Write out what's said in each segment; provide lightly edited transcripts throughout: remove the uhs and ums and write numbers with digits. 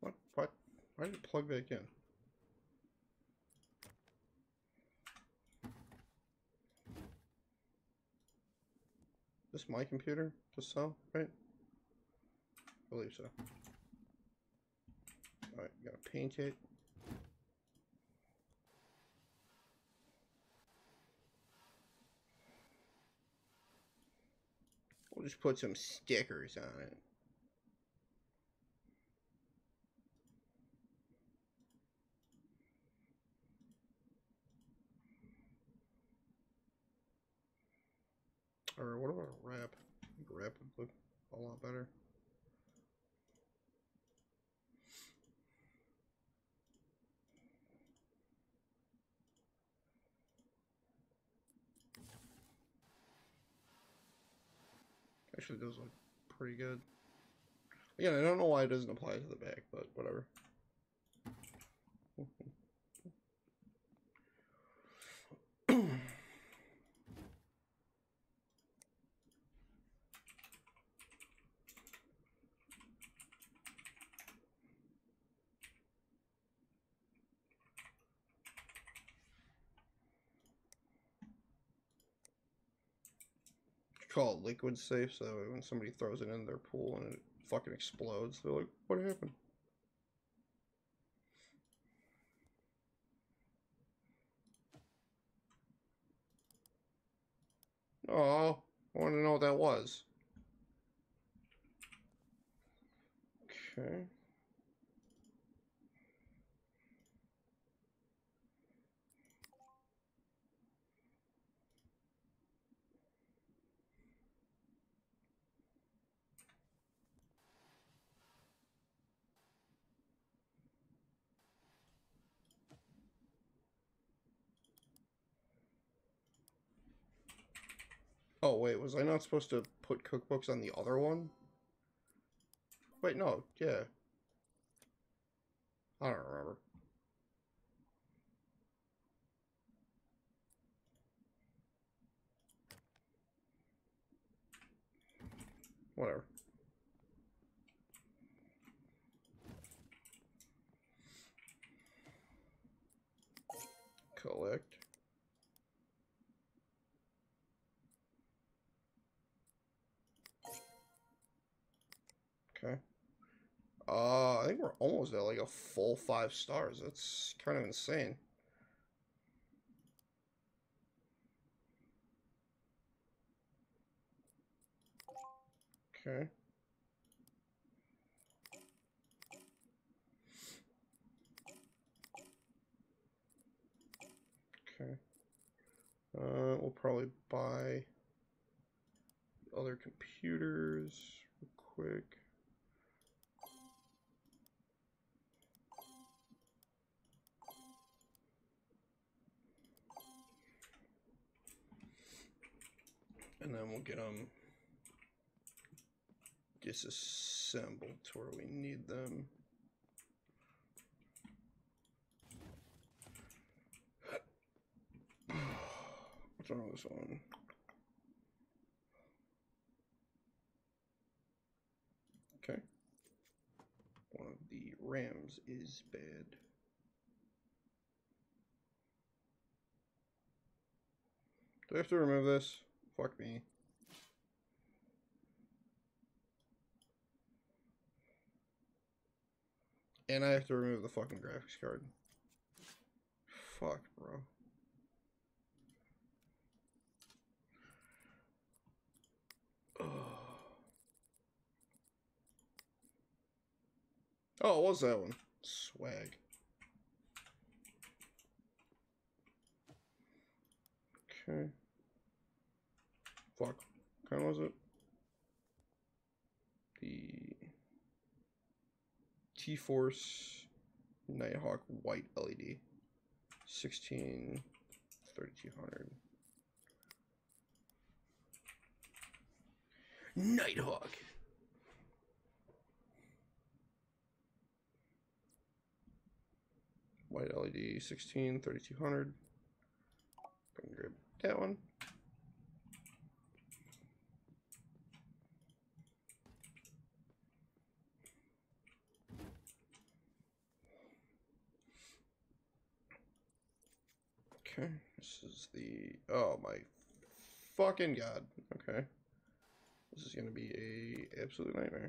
What? What? Why did it plug back in? This is my computer to sell, right? I believe so. Alright, gotta paint it. We'll just put some stickers on it. Or what about a wrap? I think a wrap would look a lot better. Actually, those look pretty good. Again, I don't know why it doesn't apply to the back, but whatever. Call it liquid safe, so that way when somebody throws it in their pool and it fucking explodes, they're like, what happened? Oh, I want to know what that was. Okay. Oh, wait, was I not supposed to put cookbooks on the other one? Wait, no, yeah. I don't remember. Whatever. Collect. Okay. I think we're almost at like a full 5 stars. That's kind of insane. Okay. Okay. We'll probably buy other computers real quick. And then we'll get them disassembled to where we need them. What's wrong with this one? Okay. One of the RAMs is bad. Do I have to remove this? Fuck me. And I have to remove the fucking graphics card. Fuck, bro. Oh, what was that one? Swag. Okay. Fuck. What kind was it? The T-Force Nighthawk white LED. 16 3200. Nighthawk. White LED 16 3200. I can grab that one. is the... Oh my fucking god. Okay. This is gonna be a absolute nightmare.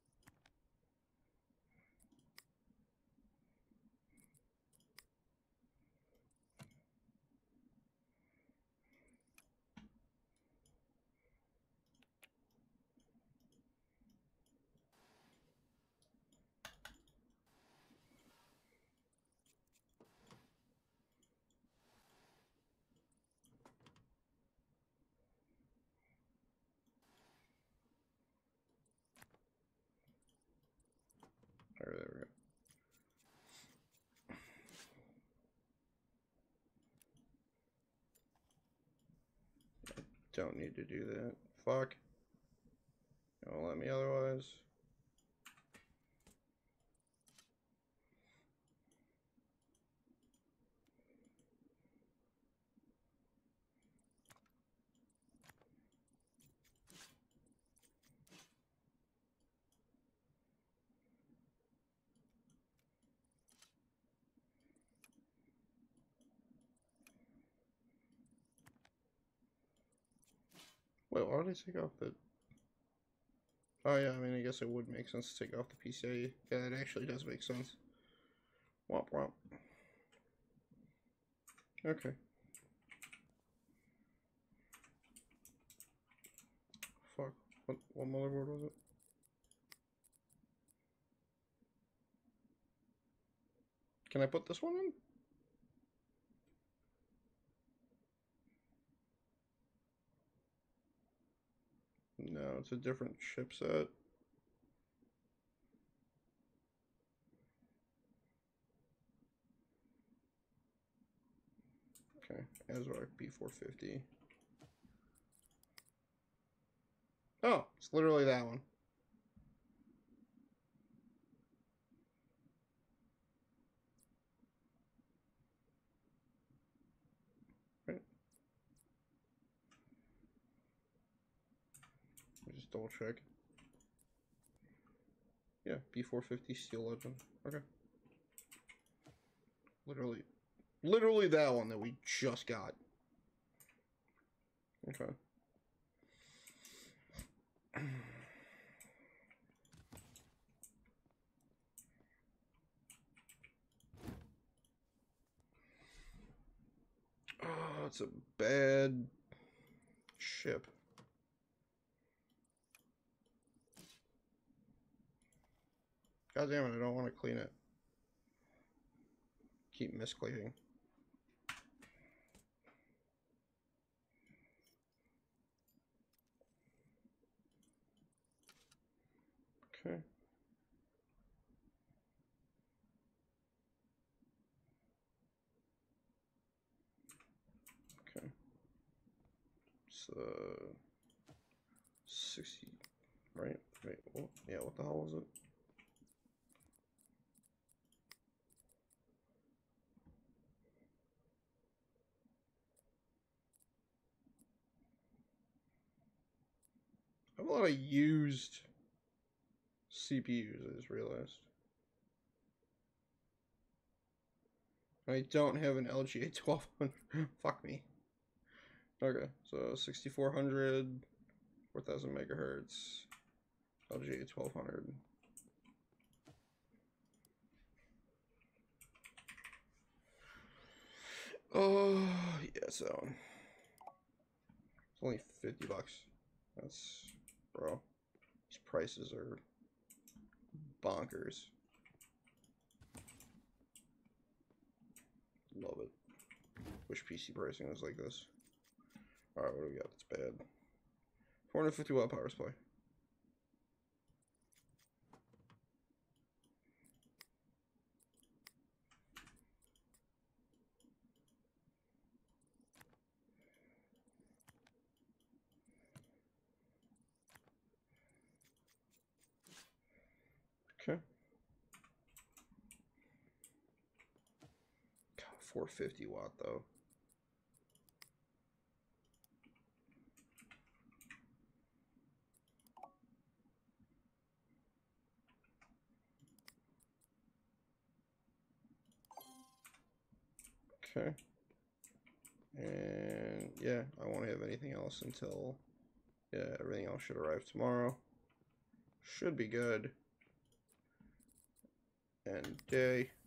There we go. Don't need to do that. Fuck. Don't let me otherwise. Wait, why did I take off the... Oh yeah, I mean, I guess it would make sense to take off the PCIe. Yeah, it actually does make sense. Womp womp. Okay. Fuck. What motherboard was it? Can I put this one in? No, it's a different chipset. Okay, ASRock B450. Oh, it's literally that one. Right. Just double check. Yeah, B450 Steel Legend. Okay. Literally that one that we just got. Okay. Oh, it's a bad ship. God damn it, I don't want to clean it. Keep miscleaning. Okay. Okay. It's 60, right? Wait, oh, yeah, what the hell was it? I have a lot of used CPUs, I just realized. I don't have an LGA 1200. Fuck me. Okay, so 6400, 4000 megahertz, LGA 1200. Oh, yeah, so it's only 50 bucks. That's, bro, these prices are bonkers. Love it. Wish PC pricing was like this. Alright, what do we got? It's bad. 450 watt power supply. Okay. God, 450 watt though. Okay. And yeah, I won't have anything else until, yeah, everything else should arrive tomorrow. Should be good. And day.